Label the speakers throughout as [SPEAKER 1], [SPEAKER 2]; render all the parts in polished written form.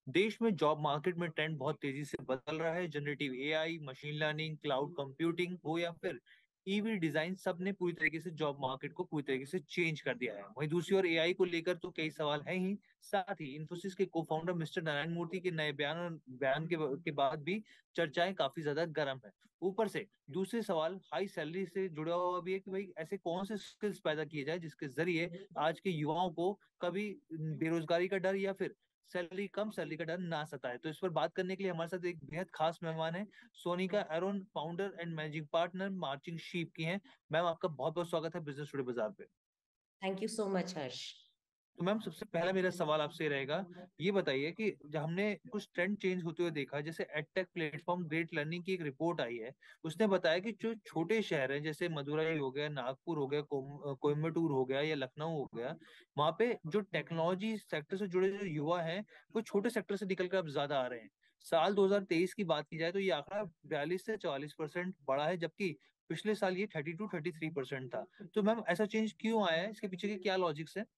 [SPEAKER 1] देश में job market में ट्रेंड बहुत तेजी से बदल रहा है। Generative AI, machine learning, cloud computing हो या फिर ईवी डिजाइन, सब ने पूरी तरीके से जॉब मार्केट को पूरी तरीके से चेंज कर दिया है। वहीं दूसरी ओर एआई को लेकर तो कई सवाल हैं ही। साथ ही इन्फोसिस के को फाउंडर मिस्टर नारायण मूर्ति के नए बयान के बाद भी चर्चाएं काफी ज्यादा गर्म है। ऊपर से दूसरे सवाल हाई सैलरी से जुड़ा हुआ भी है कि भाई ऐसे कौन से स्किल्स पैदा किए जाए जिसके जरिए आज के युवाओं को कभी बेरोजगारी का डर या फिर कम सैलरी का डर ना सताए। तो इस पर बात करने के लिए हमारे साथ एक बेहद खास मेहमान है, Sonika Aron, founder and managing partner marching sheep की हैं। मैम, आपका बहुत बहुत स्वागत है बिजनेस टुडे बाजार पे।
[SPEAKER 2] Thank you so much Harsh.
[SPEAKER 1] तो मैम, सबसे पहला मेरा सवाल आपसे रहेगा, ये बताइए कि जब हमने कुछ ट्रेंड चेंज होते हुए देखा, जैसे एडटेक प्लेटफॉर्म ग्रेट लर्निंग की एक रिपोर्ट आई है, उसने बताया कि जो छोटे शहर हैं जैसे मदुरई हो गया, नागपुर हो गया, कोयम्बटूर हो गया या लखनऊ हो गया, वहाँ पे जो टेक्नोलॉजी सेक्टर से जुड़े जो युवा हैं वो छोटे सेक्टर से निकल कर अब ज्यादा आ रहे हैं। साल 2023 की बात की जाए तो ये आंकड़ा 42 से 44% बढ़ा है, जबकि पिछले साल ये 32-33% था। तो मैम, ऐसा चेंज क्यों आया है? इसके पीछे के क्या लॉजिक्स है?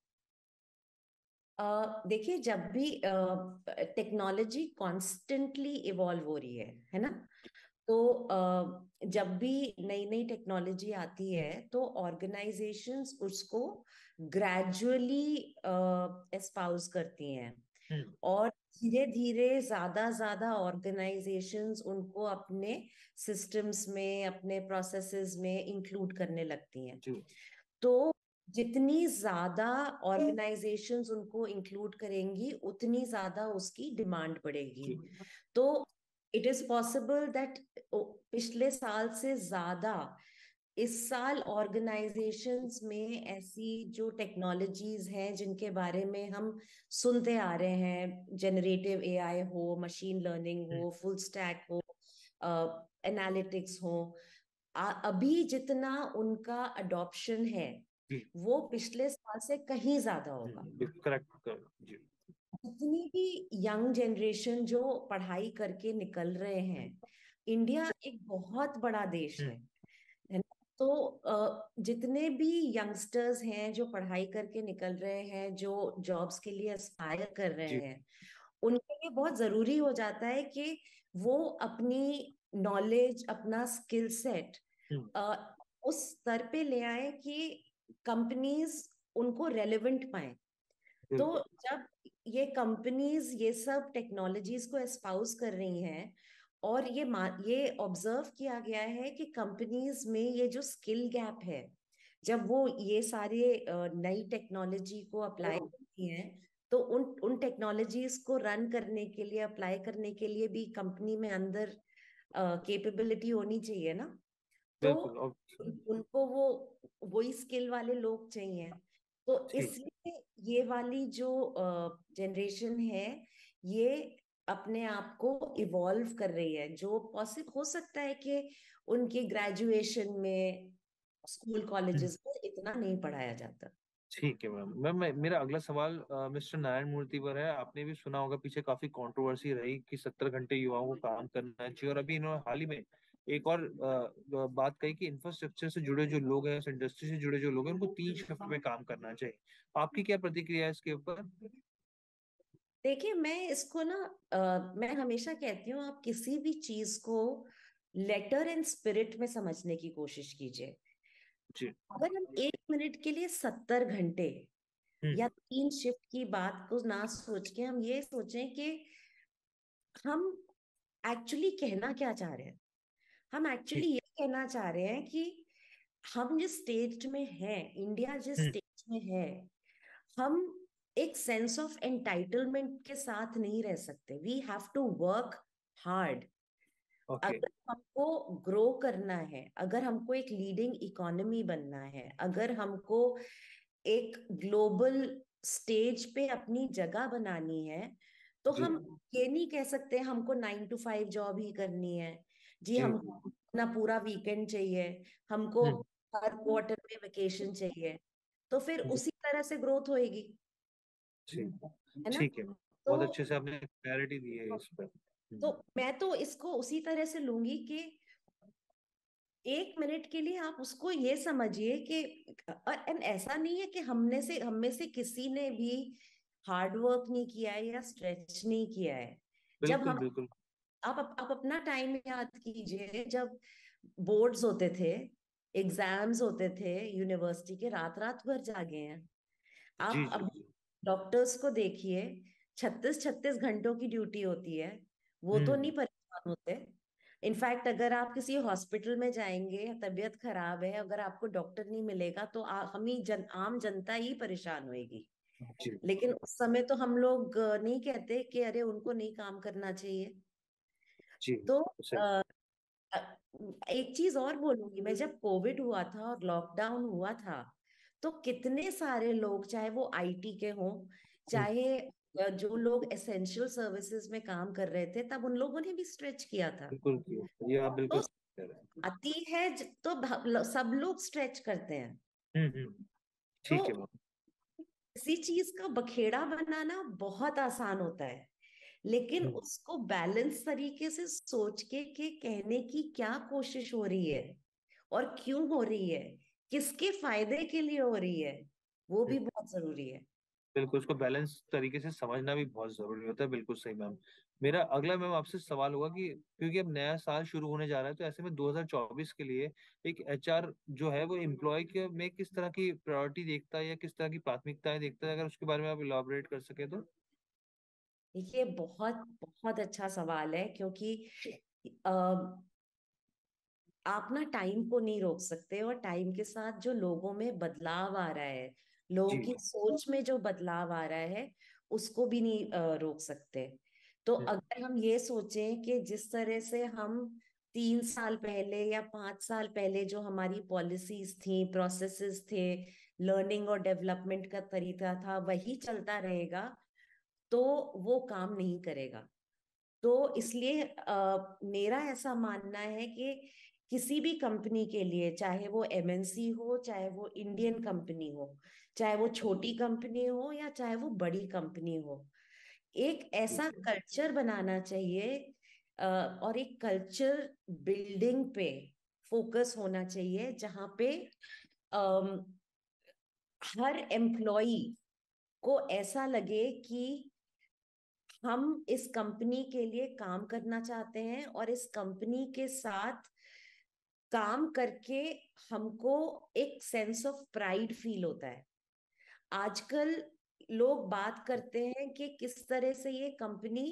[SPEAKER 2] देखिए, जब भी टेक्नोलॉजी कॉन्स्टेंटली इवॉल्व हो रही है ना। तो जब भी नई नई टेक्नोलॉजी आती है तो ऑर्गेनाइजेशंस उसको ग्रेजुअली एस्पाउस करती हैं।
[SPEAKER 1] हम्म।
[SPEAKER 2] और धीरे धीरे ज्यादा ज्यादा ऑर्गेनाइजेशंस उनको अपने सिस्टम्स में, अपने प्रोसेसेस में इंक्लूड करने लगती हैं।
[SPEAKER 1] जी।
[SPEAKER 2] तो जितनी ज्यादा ऑर्गेनाइजेशंस उनको इंक्लूड करेंगी उतनी ज्यादा उसकी डिमांड बढ़ेगी।
[SPEAKER 1] जी।
[SPEAKER 2] तो इट इज पॉसिबल दैट पिछले साल से ज्यादा इस साल ऑर्गेनाइजेशंस में ऐसी जो टेक्नोलॉजीज हैं जिनके बारे में हम सुनते आ रहे हैं, जनरेटिव एआई हो, मशीन लर्निंग
[SPEAKER 1] हम्म।
[SPEAKER 2] हो, फुल स्टैक हो, एनालिटिक्स हो, अभी जितना उनका अडॉप्शन है
[SPEAKER 1] जी।
[SPEAKER 2] वो पिछले साल से कहीं ज्यादा होगा।
[SPEAKER 1] करेक्ट करेक्ट जी।
[SPEAKER 2] जितनी भी यंग जनरेशन जो पढ़ाई करके निकल रहे हैं, इंडिया एक बहुत बड़ा देश
[SPEAKER 1] हम्म।
[SPEAKER 2] है ना। तो जितने भी यंगस्टर्स हैं जो पढ़ाई करके निकल रहे हैं, जो जॉब्स के लिए एस्पायर कर रहे
[SPEAKER 1] जी।
[SPEAKER 2] हैं, उनके लिए बहुत जरूरी हो जाता है कि वो अपनी नॉलेज, अपना स्किल सेट
[SPEAKER 1] हम्म।
[SPEAKER 2] उस स्तर पे ले आए कि कंपनीज उनको रेलेवेंट पाए। तो
[SPEAKER 1] बिल्कुल।
[SPEAKER 2] जब ये कंपनीज ये सब टेक्नोलॉजीज को एस्पाउस कर रही हैं, और ये ऑब्जर्व किया गया है कि कंपनीज में ये जो स्किल गैप है, जब वो ये सारे नई टेक्नोलॉजी को अप्लाई करती हैं, तो उन उन टेक्नोलॉजीज को रन करने के लिए, अप्लाई करने के लिए भी कंपनी में अंदर कैपेबिलिटी होनी चाहिए ना। तो
[SPEAKER 1] बिल्कुल और
[SPEAKER 2] उनको वो वही स्किल वाले लोग चाहिए। तो
[SPEAKER 1] जी।
[SPEAKER 2] इसलिए ये वाली जो जनरेशन है, ये अपने आप को इवॉल्व कर रही है। जो पॉसिबल हो सकता है कि उनके ग्रेजुएशन में, स्कूल
[SPEAKER 1] हम्म।
[SPEAKER 2] कॉलेजेस में इतना नहीं पढ़ाया जाता।
[SPEAKER 1] ठीक है मैम। मेरा अगला सवाल मिस्टर नारायण मूर्ति पर है। आपने भी सुना होगा, पीछे काफी कंट्रोवर्सी रही कि 70 घंटे युवाओं को काम करना चाहिए, और अभी इन्होंने हाल ही में एक और बात कही कि इंफ्रास्ट्रक्चर से जुड़े जो लोग हैं, इंडस्ट्री से जुड़े जो लोग हैं, उनको 3 शिफ्ट में काम करना चाहिए। आपकी क्या प्रतिक्रिया है इसके ऊपर?
[SPEAKER 2] देखिए, मैं इसको ना मैं हमेशा कहती हूँ, आप किसी भी चीज को लेटर एंड स्पिरिट में समझने की कोशिश कीजिए।
[SPEAKER 1] जी।
[SPEAKER 2] अगर हम 1 मिनट के लिए 70 घंटे या
[SPEAKER 1] हम्म।
[SPEAKER 2] 3 शिफ्ट की बात को ना सोच के हम ये सोचें कि हम एक्चुअली कहना क्या चाह रहे हैं। हम एक्चुअली
[SPEAKER 1] ठीक।
[SPEAKER 2] ये कहना चाह रहे हैं कि हम जिस स्टेज में हैं, इंडिया जिस
[SPEAKER 1] हम्म।
[SPEAKER 2] स्टेज में है, हम एक सेंस ऑफ एंटाइटलमेंट के साथ नहीं रह सकते। We have to work hard.
[SPEAKER 1] Okay.
[SPEAKER 2] अगर हमको ग्रो करना है, अगर हमको एक लीडिंग इकोनॉमी बनना है, अगर हमको एक ग्लोबल स्टेज पे अपनी जगह बनानी है, तो
[SPEAKER 1] जी।
[SPEAKER 2] हम ये नहीं कह सकते हमको 9 to 5 जॉब ही करनी है। जी,
[SPEAKER 1] जी।
[SPEAKER 2] हमको अपना पूरा वीकेंड चाहिए, हमको
[SPEAKER 1] हम्म।
[SPEAKER 2] हर क्वार्टर में वेकेशन चाहिए। तो फिर
[SPEAKER 1] जी।
[SPEAKER 2] उसी तरह से ग्रोथ होएगी,
[SPEAKER 1] जी।
[SPEAKER 2] है ना।
[SPEAKER 1] ठीक है।
[SPEAKER 2] तो
[SPEAKER 1] बहुत अच्छे से आपने क्लैरिटी दी है इस पर।
[SPEAKER 2] तो मैं तो इसको उसी तरह से लूंगी कि 1 मिनट के लिए आप उसको ये समझिए कि, और ऐसा नहीं है कि हम में से किसी ने भी हार्ड वर्क नहीं किया है या स्ट्रेच नहीं किया है। जब
[SPEAKER 1] बिल्कुल
[SPEAKER 2] हम
[SPEAKER 1] बिल्कुल।
[SPEAKER 2] आप अपना टाइम याद कीजिए, जब बोर्ड्स होते थे, एग्जाम्स होते थे यूनिवर्सिटी के, रात रात भर जागे हैं।
[SPEAKER 1] जी
[SPEAKER 2] आप
[SPEAKER 1] जी
[SPEAKER 2] अब
[SPEAKER 1] जी।
[SPEAKER 2] डॉक्टर्स को देखिए, 36-36 घंटों की ड्यूटी होती है। वो तो नहीं
[SPEAKER 1] हम्म।
[SPEAKER 2] परेशान होते। इनफैक्ट अगर आप किसी हॉस्पिटल में जाएंगे, तबीयत खराब है, अगर आपको डॉक्टर नहीं मिलेगा तो हम ही आम जनता ही परेशान होएगी।
[SPEAKER 1] जी
[SPEAKER 2] लेकिन उस समय तो हम लोग नहीं कहते कि अरे उनको नहीं काम करना चाहिए।
[SPEAKER 1] जी।
[SPEAKER 2] तो
[SPEAKER 1] सही।
[SPEAKER 2] अ, अ, एक चीज और बोलूंगी मैं, जब कोविड हुआ था और लॉकडाउन हुआ था, तो कितने सारे लोग, चाहे वो आईटी के हों,
[SPEAKER 1] हम्म,
[SPEAKER 2] चाहे जो लोग एसेंशियल सर्विसेज में काम कर रहे थे, तब उन लोगों ने भी स्ट्रेच किया था।
[SPEAKER 1] बिल्कुल ये आप बिल्कुल
[SPEAKER 2] तो
[SPEAKER 1] सही कह रहे हैं।
[SPEAKER 2] आती है तो सब लोग स्ट्रेच करते हैं। तो
[SPEAKER 1] ठीक है मैम।
[SPEAKER 2] किसी चीज का बखेड़ा बनाना बहुत आसान होता है, लेकिन
[SPEAKER 1] हम्म,
[SPEAKER 2] उसको बैलेंस तरीके से सोच के कहने की क्या कोशिश हो रही है और क्यों हो रही है, किसके फायदे के लिए हो रही है, वो
[SPEAKER 1] हम्म।
[SPEAKER 2] भी बहुत जरूरी है।
[SPEAKER 1] बिल्कुल उसको बैलेंस तरीके से समझना भी बहुत जरूरी होता है। बिल्कुल सही मैम। मेरा अगला मैम आपसे सवाल होगा कि क्योंकि अब नया साल शुरू होने जा रहा है, तो ऐसे में 2024 के लिए एक एचआर जो है वो एम्प्लॉय के में किस तरह की प्रायोरिटी देखता है या किस तरह की प्राथमिकताएं देखता है, अगर उसके बारे में आप इलाबोरेट कर सके तो।
[SPEAKER 2] देखिए, बहुत बहुत अच्छा सवाल है, क्योंकि आप ना टाइम को नहीं रोक सकते, और टाइम के साथ जो लोगों में बदलाव आ रहा है, लोगों
[SPEAKER 1] जी।
[SPEAKER 2] की सोच में जो बदलाव आ रहा है, उसको भी नहीं रोक सकते। तो
[SPEAKER 1] हम्म,
[SPEAKER 2] अगर हम ये सोचें कि जिस तरह से हम 3 साल पहले या 5 साल पहले जो हमारी पॉलिसीज थी, प्रोसेसेस थे, लर्निंग और डेवलपमेंट का तरीका था, वही चलता रहेगा, तो वो काम नहीं करेगा। तो इसलिए मेरा ऐसा मानना है कि किसी भी कंपनी के लिए, चाहे वो एमएनसी हो, चाहे वो इंडियन कंपनी हो, चाहे वो छोटी कंपनी हो या चाहे वो बड़ी कंपनी हो, एक ऐसा
[SPEAKER 1] ठीक है।
[SPEAKER 2] कल्चर बनाना चाहिए, और एक कल्चर बिल्डिंग पे फोकस होना चाहिए, जहां पे अम, हर एम्प्लॉय को ऐसा लगे कि हम इस कंपनी के लिए काम करना चाहते हैं, और इस कंपनी के साथ काम करके हमको एक सेंस ऑफ प्राइड फील होता है। आजकल लोग बात करते हैं कि किस तरह से ये कंपनी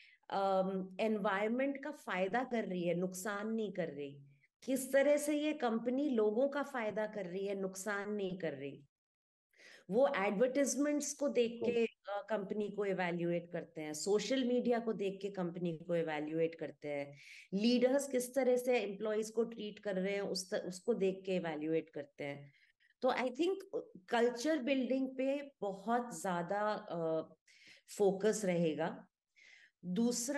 [SPEAKER 2] एनवायरनमेंट का फायदा कर रही है, नुकसान नहीं कर रही। किस तरह से ये कंपनी लोगों का फायदा कर रही है, नुकसान नहीं कर रही। वो एडवर्टिजमेंट्स को देख
[SPEAKER 1] बिल्कुल।
[SPEAKER 2] के कंपनी को एवेल्युएट करते हैं, सोशल मीडिया को देख के कंपनी को एवेल्युएट करते हैं, लीडर्स किस तरह से एम्प्लॉयज को ट्रीट कर रहे हैं उसको देख के एवेल्युएट करते हैं। तो आई थिंक कल्चर बिल्डिंग पे बहुत ज्यादा फोकस रहेगा। दूसरा,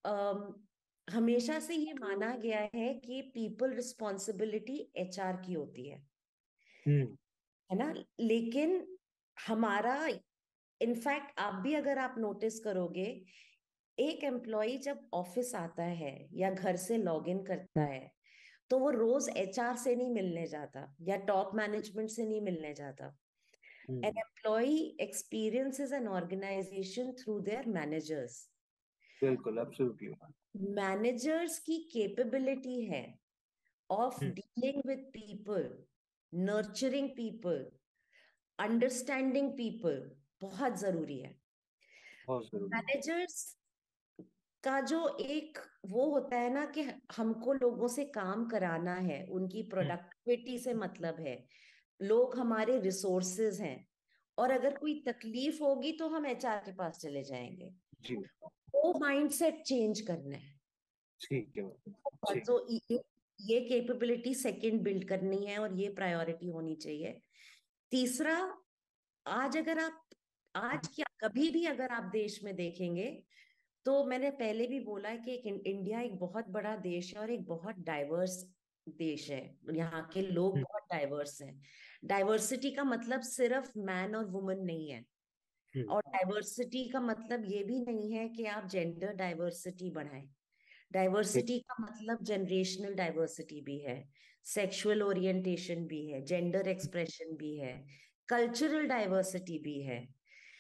[SPEAKER 2] हमेशा से ये माना गया है कि पीपल रिस्पॉन्सिबिलिटी एचआर की होती
[SPEAKER 1] हम्म।
[SPEAKER 2] है ना। लेकिन हमारा, इनफैक्ट आप भी अगर आप नोटिस करोगे, एक एम्प्लॉय जब ऑफिस आता है या घर से लॉग इन करता है, तो वो रोज एचआर से नहीं मिलने जाता या टॉप मैनेजमेंट से नहीं मिलने जाता। An
[SPEAKER 1] hmm.
[SPEAKER 2] Employee experiences an organization through their managers.
[SPEAKER 1] बिल्कुल एब्सोल्युटली।
[SPEAKER 2] मैनेजर्स की कैपेबिलिटी है of
[SPEAKER 1] hmm.
[SPEAKER 2] Dealing with people, nurturing people, understanding people, बहुत जरूरी है।
[SPEAKER 1] बहुत जरूरी है।
[SPEAKER 2] मैनेजर्स का जो एक वो होता है ना कि हमको लोगों से काम कराना है, उनकी
[SPEAKER 1] हम्म,
[SPEAKER 2] प्रोडक्टिविटी से मतलब है, लोग हमारे रिसोर्सेज हैं, और अगर कोई तकलीफ होगी तो हम एचआर के पास चले जाएंगे।
[SPEAKER 1] जी।
[SPEAKER 2] वो माइंडसेट चेंज करना है।
[SPEAKER 1] ठीक है मैम। ठीक।
[SPEAKER 2] तो ये कैपेबिलिटी सेकंड बिल्ड करनी है, और ये प्रायोरिटी होनी चाहिए। तीसरा, आज अगर आप आज क्या कभी भी अगर आप देश में देखेंगे, तो मैंने पहले भी बोला है कि इंडिया एक बहुत बड़ा देश है और एक बहुत डाइवर्स देश है। यहाँ के लोग
[SPEAKER 1] हम्म,
[SPEAKER 2] बहुत डाइवर्स हैं। डाइवर्सिटी का मतलब सिर्फ मैन और वुमन नहीं है,
[SPEAKER 1] हम्म,
[SPEAKER 2] और डाइवर्सिटी का मतलब ये भी नहीं है कि आप जेंडर डाइवर्सिटी बढ़ाएं।
[SPEAKER 1] ठीक।
[SPEAKER 2] डाइवर्सिटी का मतलब जनरेशनल डाइवर्सिटी भी है, सेक्सुअल ओरिएंटेशन भी है, जेंडर एक्सप्रेशन भी है, कल्चरल डाइवर्सिटी भी है।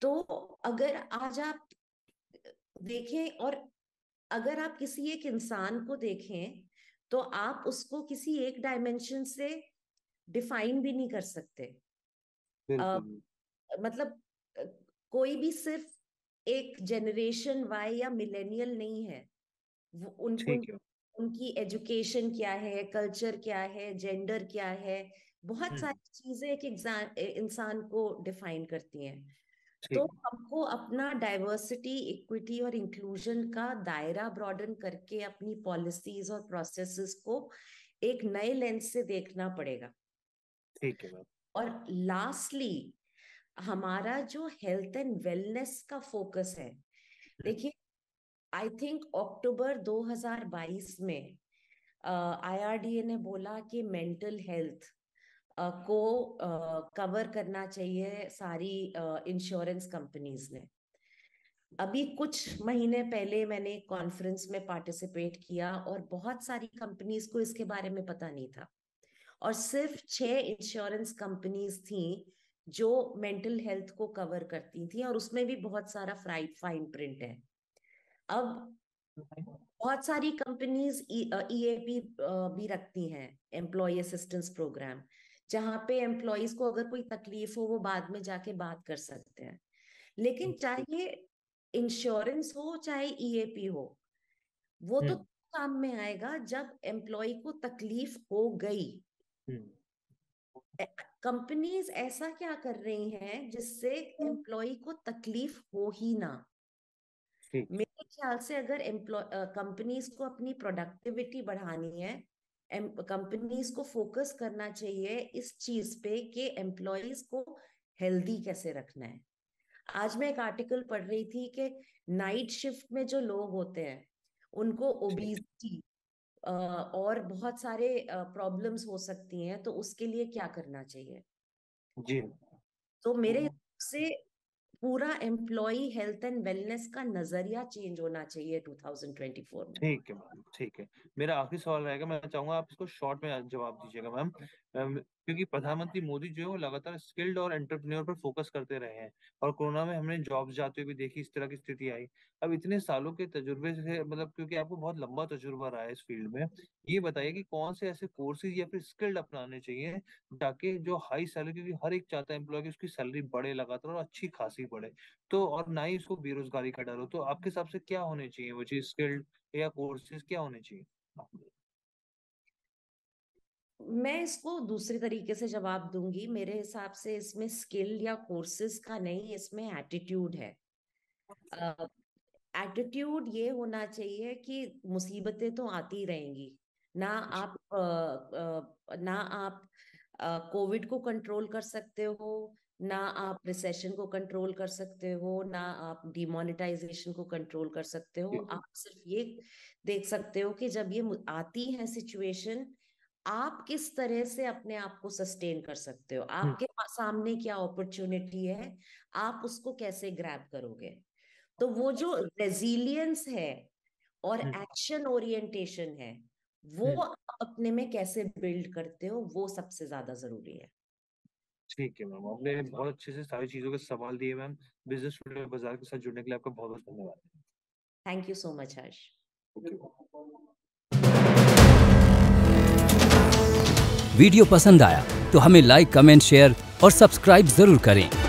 [SPEAKER 2] तो अगर आज आप देखें, और अगर आप किसी एक इंसान को देखें तो आप उसको किसी एक डायमेंशन से डिफाइन भी नहीं कर सकते।
[SPEAKER 1] बिल्कुल।
[SPEAKER 2] मतलब अ, कोई भी सिर्फ एक जनरेशन वाई या मिलेनियल नहीं है।
[SPEAKER 1] ठीक है।
[SPEAKER 2] उनकी एजुकेशन क्या है, कल्चर क्या है, जेंडर क्या है, बहुत
[SPEAKER 1] हम्म।
[SPEAKER 2] सारी चीजें एक इंसान को डिफाइन करती हैं। तो
[SPEAKER 1] ठीक।
[SPEAKER 2] हमको अपना डाइवर्सिटी, इक्विटी और इंक्लूजन का दायरा ब्रॉडन करके अपनी पॉलिसीज और प्रोसेसेस को एक नए लेंस से देखना पड़ेगा।
[SPEAKER 1] ठीक है मैम।
[SPEAKER 2] और लास्टली, हमारा जो हेल्थ एंड वेलनेस का फोकस है, देखिए, आई थिंक अक्टूबर 2022 में आईआरडीए ने बोला कि मेंटल हेल्थ को कवर करना चाहिए सारी इंश्योरेंस कंपनीज ने। अभी कुछ महीने पहले मैंने एक कॉन्फ्रेंस में पार्टिसिपेट किया और बहुत सारी कंपनीज को इसके बारे में पता नहीं था, और सिर्फ 6 इंश्योरेंस कंपनीज थी जो मेंटल हेल्थ को कवर करती थी, और उसमें भी बहुत सारा फाइन प्रिंट है। अब बहुत सारी कंपनीज ईएपी भी रखती हैं, एम्प्लॉय असिस्टेंस प्रोग्राम, जहां पे एम्प्लॉयज को अगर कोई तकलीफ हो वो बाद में जाके बात कर सकते हैं। लेकिन चाहे इंश्योरेंस हो चाहे ईएपी हो, वो तो
[SPEAKER 1] हम्म।
[SPEAKER 2] काम में आएगा जब एम्प्लॉय को तकलीफ हो गई।
[SPEAKER 1] हम्म।
[SPEAKER 2] कंपनीज ऐसा क्या कर रही हैं जिससे एम्प्लॉय को तकलीफ हो ही ना।
[SPEAKER 1] ठीक।
[SPEAKER 2] मेरे ख्याल से अगर कंपनीज को अपनी प्रोडक्टिविटी बढ़ानी है, कंपनीज को फोकस करना चाहिए इस चीज पे कि एम्प्लॉयज को हेल्दी कैसे रखना है। आज मैं एक आर्टिकल पढ़ रही थी कि नाइट शिफ्ट में जो लोग होते हैं उनको
[SPEAKER 1] ठीक।
[SPEAKER 2] ओबीसिटी और बहुत सारे प्रॉब्लम्स हो सकती हैं, तो उसके लिए क्या करना चाहिए।
[SPEAKER 1] जी।
[SPEAKER 2] तो मेरे हिसाब से पूरा एम्प्लॉय हेल्थ एंड वेलनेस का नजरिया चेंज होना चाहिए 2024 में।
[SPEAKER 1] ठीक है मैम। ठीक है। मेरा आखिरी सवाल रहेगा, मैं चाहूंगा आप इसको शॉर्ट में जवाब दीजिएगा मैम। क्योंकि प्रधानमंत्री मोदी जो है वो लगातार स्किल्ड और एंटरप्रेन्योर पर फोकस करते रहे हैं, और कोरोना में हमने जॉब्स जाते हुए भी देखी, इस तरह की स्थिति आई। अब इतने सालों के तजुर्बे से, मतलब क्योंकि आपको बहुत लंबा तजुर्बा रहा है इस फील्ड में, ये बताइए कि कौन से ऐसे कोर्सेज या फिर स्किल्ड अपनाने चाहिए ताकि जो हाई सैलरी, क्योंकि हर एक चाहता है एम्प्लॉय की उसकी सैलरी बढ़े लगातार और अच्छी खासी बढ़े, तो और ना ही उसको बेरोजगारी का डर हो, तो आपके हिसाब से क्या होने चाहिए वो चीज, स्किल्ड या कोर्सेज क्या होने चाहिए?
[SPEAKER 2] मैं इसको दूसरे तरीके से जवाब दूंगी। मेरे हिसाब से इसमें स्किल या कोर्सेज का नहीं, इसमें एटीट्यूड है। एटीट्यूड ये होना चाहिए कि मुसीबतें तो आती रहेंगी, ना आप ना आप कोविड को कंट्रोल कर सकते हो, ना आप रिसेशन को कंट्रोल कर सकते हो, ना आप डिमोनेटाइजेशन को कंट्रोल कर सकते हो। आप सिर्फ ये देख सकते हो कि जब ये आती है सिचुएशन, आप किस तरह से अपने आप को सस्टेन कर सकते हो, आपके सामने क्या अपॉर्चुनिटी है, आप उसको कैसे ग्रैब करोगे। तो वो जो रेजिलियंस है और एक्शन ओरिएंटेशन है, वो आप अपने में कैसे बिल्ड करते हो, वो सबसे ज्यादा जरूरी है।
[SPEAKER 1] ठीक है मैम, आपने बहुत अच्छे से सारी चीजों के सवाल दिए मैम। बिजनेस टुडे बाजार के साथ जुड़ने के लिए आपका बहुत बहुत धन्यवाद।
[SPEAKER 2] Thank you so much Harsh.
[SPEAKER 3] Video पसंद आया तो हमें लाइक, कमेंट, शेयर और सब्सक्राइब जरूर करें।